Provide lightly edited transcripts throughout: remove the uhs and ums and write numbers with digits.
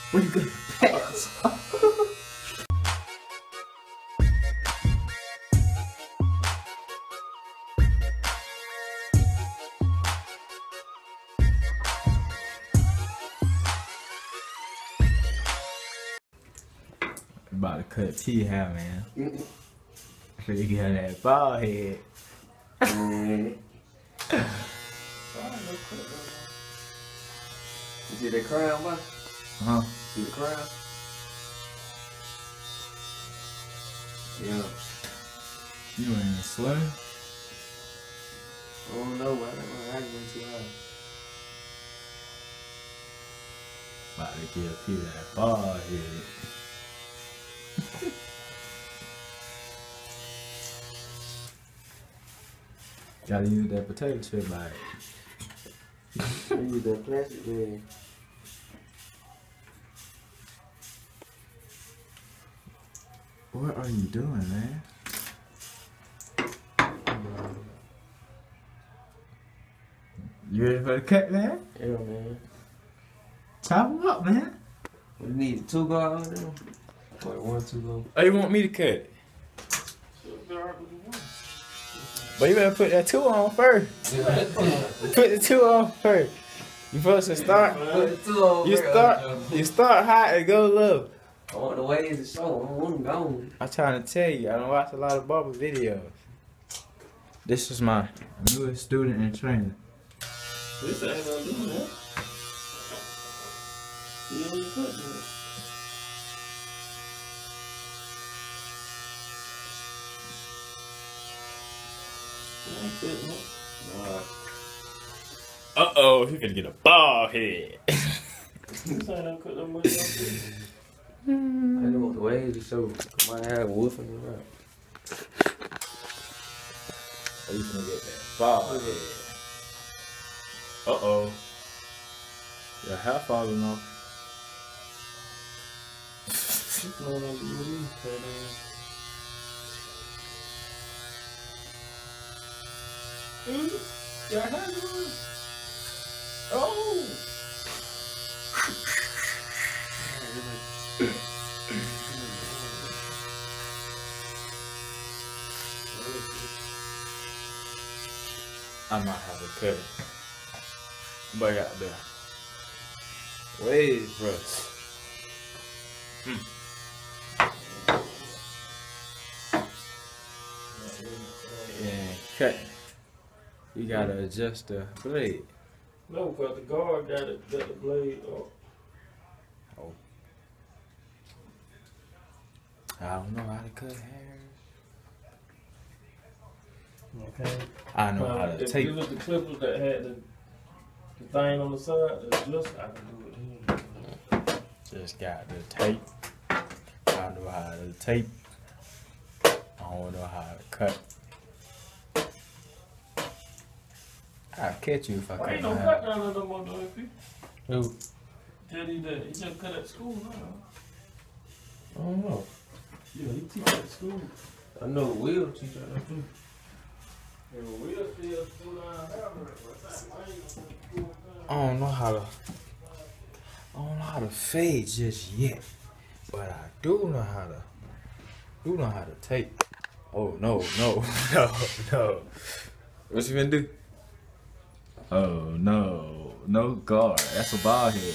Where you get pants? About to cut T hair, man. So you get that bald head. You see that crown, boy? Huh? See the crown? Yeah. You ain't slim? I don't know, man. I went too high. About to give T that bald head. Gotta use that potato chip bag. I use that plastic bag. What are you doing, man? You ready for the cut, man? Yeah, man. Chop him up, man. We need 2 guards on them. Like 1, 2 go. Oh, you want me to cut it? But you better put that 2 on first. Put the 2 on first. You supposed to start. Put 2 on You start high and go low. I want the ways to show. I want them gone. I'm trying to tell you, I don't watch a lot of barber videos. This is my newest student in training. This ain't gonna do that. You ain't cut that. Uh-oh, he gonna get a bald head. This ain't gonna cut that much off. I know what the ways to show. Might have wolf in the right. So you gonna get that bald head. Uh-oh. Your hair falling off. No, no, you Your hair going. Oh! I might have to cut it. But I got the wave brush. Yeah, cut. You gotta adjust the blade. No, because the guard got the blade up. Oh. I don't know how to cut hair. Okay. I know how to if tape. you look at the clippers that had the thing on the side, that's just I can do it. Just got the tape. I know how to tape. I don't know how to cut. I'll catch you if I Why cut ain't my no hair. cut down on them on the people? Who? Tell you that he just cut at school, huh? I don't know. Yeah, he teach at school. I know Will teach at that too. Yeah, Will still school down there. I don't know how to. I don't know how to fade just yet, but I do know how to. Do know how to tape. Oh no, no, no, no! What you gonna do? Oh no, no guard. That's a bald head.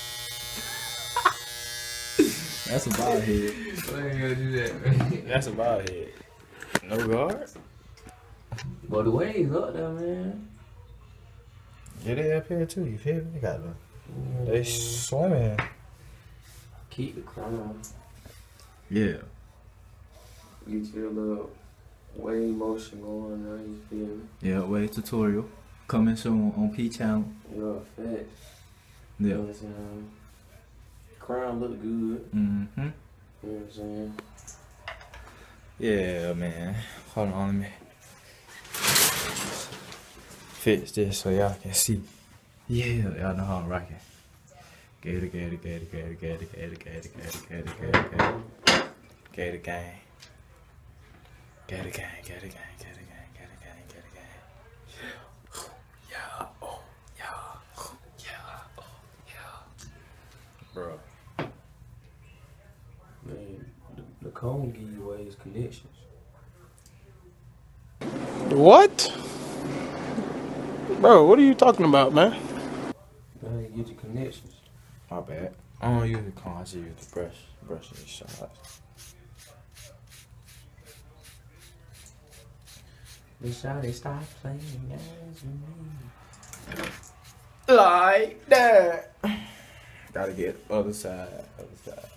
That's a bald head. Why you gonna do that, man? That's a bald head. No guard? But the waves up there, man. Yeah, they up here too. You feel me? They got them. They swimming. Keep the crown. Yeah. Get your little wave motion going now, you feel me? Yeah, wave tutorial. Coming soon on P channel. You're a fat. Yeah. You know what I'm saying? Crown look good. Mm-hmm. You know what I'm saying? Yeah, man. Hold on, let me fix this so y'all can see. Yeah, y'all know how I'm rocking. Gator, gator, gator, gator, gator, gator, gator, gator, gator, gator, gator. Gator gang. Gator gang, gator gang, gator gang, gator gang, gator gang. Yeah, oh, yeah, yeah, oh, yeah. Bro. Cone give you away his connections. What? Bro, what are you talking about, man? Now you get your connections. My bad. I don't use the comb. I just use the brush. Brushing these shots. The shawty stop playing games with me. Like that. Gotta get other side. Other side.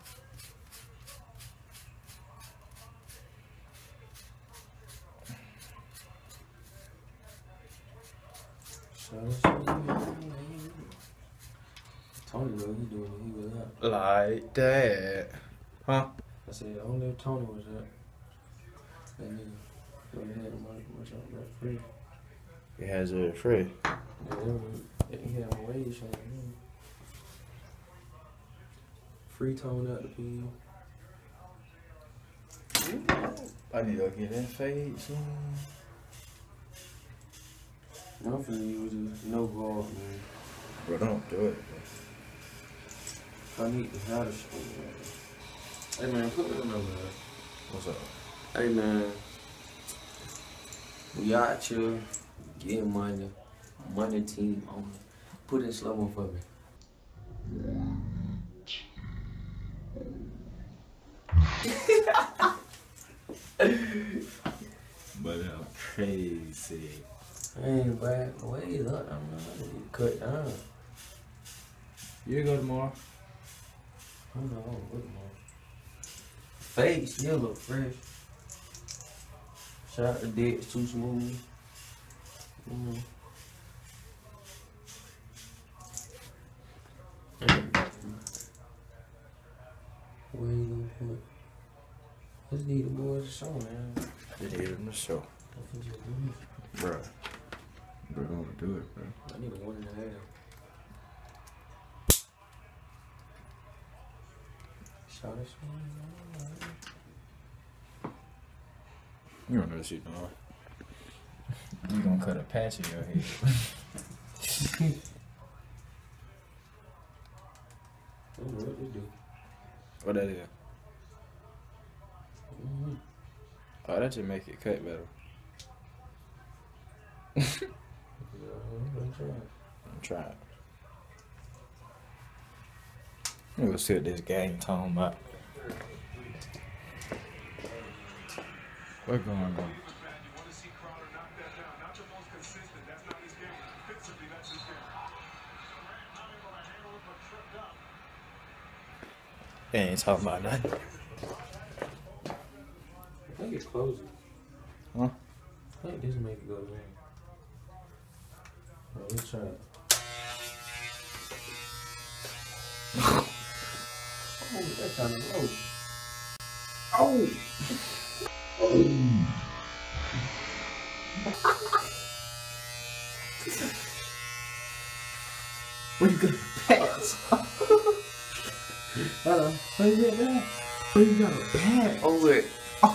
Tony, what he doing when he was up? Like that. Huh? I said, only if Tony was up. That nigga. He had him much on that free. He has a free. Yeah, he had a wage on him. Free Tone out the field. I need to get that fade soon. I'm finna use this no guard, man. Bro, don't do it, bro. I need to have a school, man. Hey, man, put me on number. What's up? Hey, man. We out here getting money. Money team on. Put in slow-mo for me. But I'm crazy. Hey, back way up. I'm not gonna get cut down. You go tomorrow? Hold on, look more. Fake still look fresh. Shout out to Dex, too smooth. Where you gonna put? Let's need the boys to show, man. You need him to show. Bro. Bro, don't do it, bro. I need a 1.5. Shout out to You don't know what you're doing. You gonna cut a patch in your head. I don't know what they do. What that is? Oh, that just make it cut better. I'm trying. I'm gonna see what this gang talking about. What's going on? They ain't talking about nothing. I think it's closing. Huh? I think this make it go down. Alright, let's try it. Oh, that's kind of low. Oh! Where you got a patch? Hello. Where you got that? Where you got a patch? Oh, wait. Oh.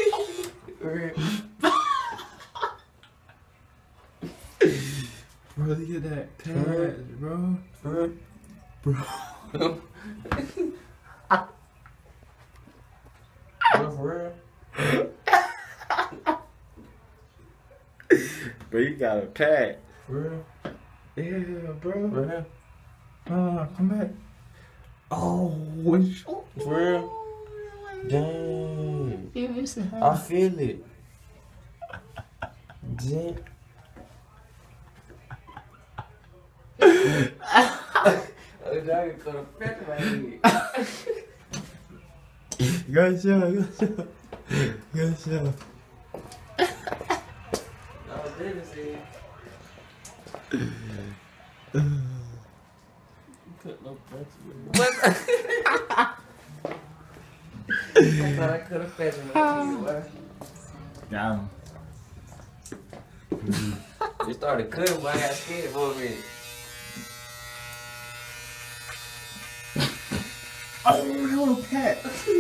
Bro, look at that patch, bro. Bro. Bro, for real? Bro, you got a patch. For real? Yeah, bro. For real? Come back. Oh, what's For real? Dang. I feel it. Dang. Oh, dog, it's gonna fit right here. Go show. Go show. I was ready to say. Put no pressure. What? I thought I could have fed him. Got him. It started cutting, but I got scared for a minute. Oh, that little pet.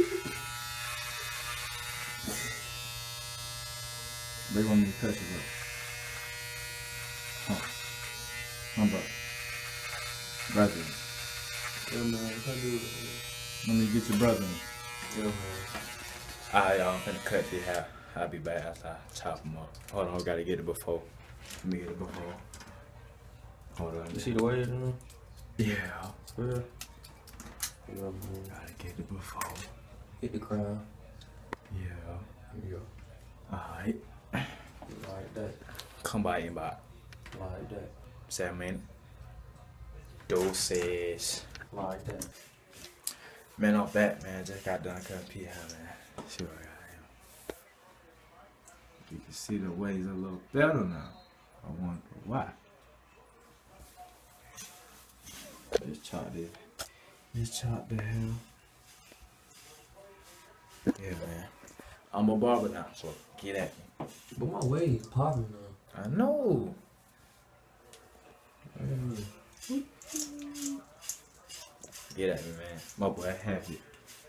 They want me to touch it, bro. Huh. Huh, bro. Brother. Yeah, man, I do it. Let me get your brother. Yeah, man. Alright, y'all, I'm finna cut this hair. I'll be back after I chop them up. Hold on, I gotta get it before. Let me get it before. Hold on. You see the way it is? Yeah. Yeah. Yeah, man. Gotta get it before. Hit the crown. Yeah. Here you go. Alright. Like that. Come by inbox. Like that. 7 minutes. Doses. Like that. Man, I'm back, man. Just got done cutting pea hair, man. See what I got here. You can see the waves a little better now. I wonder why. Just chop this. Just chop the hair. Yeah, man. I'm a barber now, so get at me. But my wave is popping now. I know. Get at me, man. My boy happy.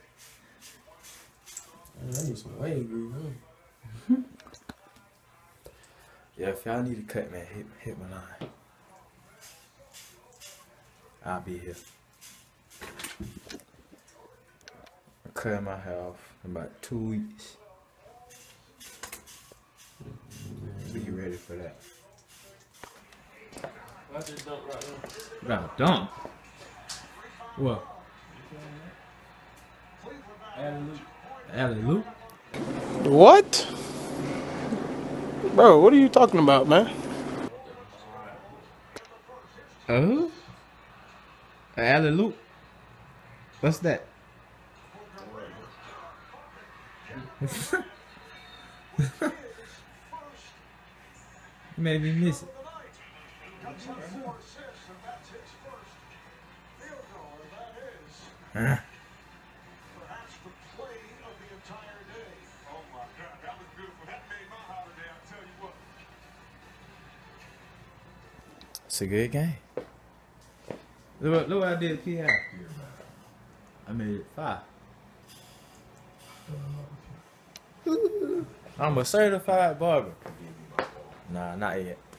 Man, I need some wave grease, huh? Yeah, if y'all need to cut, man, hit my line. I'll be here. I'm cutting my hair off in about 2 weeks. Be ready for that. I just dumped right now. Got a dump. What? Alley-oop? What? Bro, what are you talking about, man? Oh? Alley-oop? What's that? You made me miss it. Huh? Perhaps the play of the entire day. Oh my God, that was beautiful. That made my holiday, I'll tell you what. It's a good game. Look what I did PI. I made it 5. I'm a certified barber. Nah, not yet.